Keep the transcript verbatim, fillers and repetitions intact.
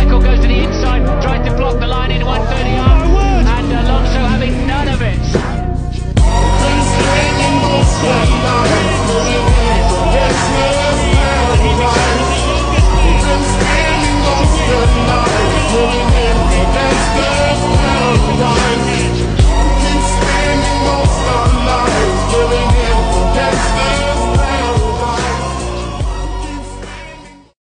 vehicle goes to the inside, trying to block the line in one thirty.